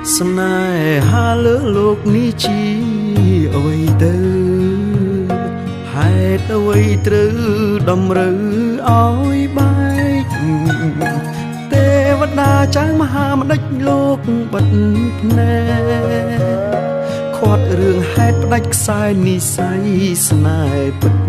ស្នេហាលើលោកនេះជាអ្វីទៅហេតុអ្វីត្រូវតម្រូវឲ្យបែកទេវតាចៅមហាម្ដេចលោកបិទភ្នែកខាត់រឿងហេតុផ្ដាច់ខ្សែនិស័យស្នេហ៍ពិត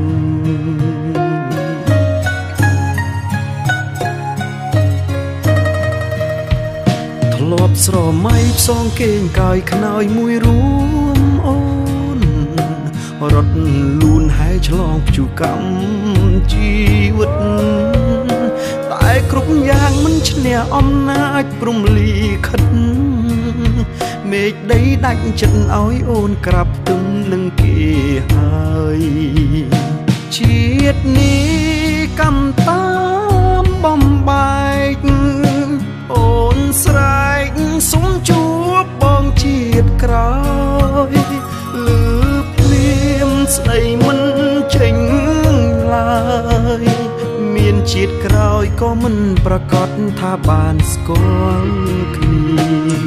ធ្លាប់ស្រមៃផ្សងគេងកាយខ្នើយមួយរួមអូនរត់លូនហែឆ្លងព្យុកម្មជីវិតតែគ្រប់យ៉ាងមិនឈ្នះអំណាចព្រំលីខិតមេឃដីដាច់ចិត្តឲ្យអូនក្រាប់ទឹមនឹងគេហើយជាតិនេះកម្មតាមបំបែកអូនស្រែកសុំជួបបងជាតិក្រោយលឺភ្លៀមស្ដីមិនចេញឡើយមានជាតិក្រោយក៏មិនប្រកាសថាបានស្គាល់គ្នា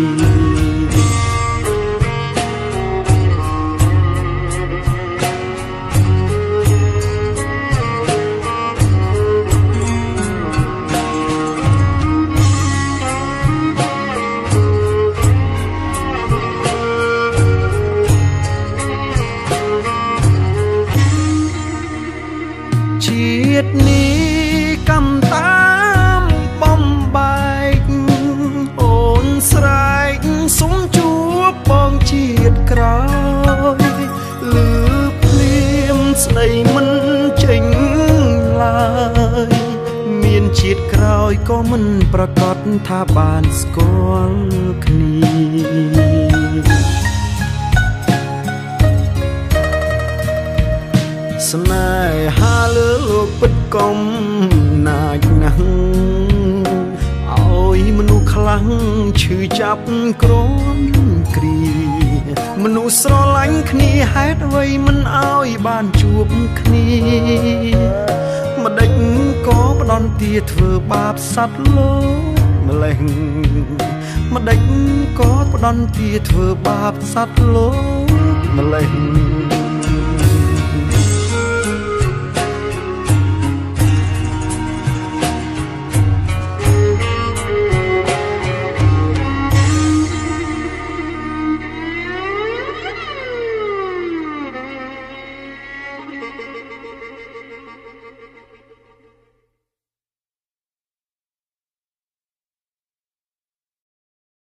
ជាតិនេះកម្មតាមបំបែកអូនស្រែកសុំជួបបងជាតិក្រោយលឺភ្លៀមស្ដីមិនចេញឡើយមានជាតិក្រោយក៏មិនប្រកាសថាបានស្គាល់គ្នាស្នេហាលើលោកពិតកុំណាចណាស់ឲ្យមនុស្សខ្លាំងឈឺចាប់ក្រំគ្រាមនុស្សស្រឡាញ់គ្នាហេតុអ្វីមិនឲ្យបានជួបគ្នាម្ដេចក៏ផ្ដន់ទាធ្វើបាបសត្វលោកម្លេះម្ដេចក៏ផ្ដន់ទាធ្វើបាបសត្វលោកម្លេះ